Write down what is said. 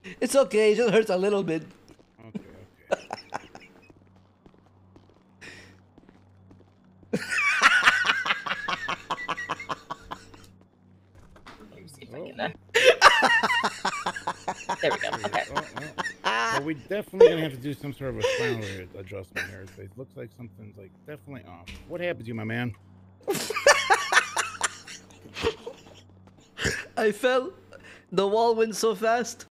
It's okay. It just hurts a little bit. Okay. Let me see if I can. There we go. Okay. Well, we definitely gonna have to do some sort of a sound adjustment here. It looks like something's like definitely off. What happened to you, my man? I fell. The wall went so fast.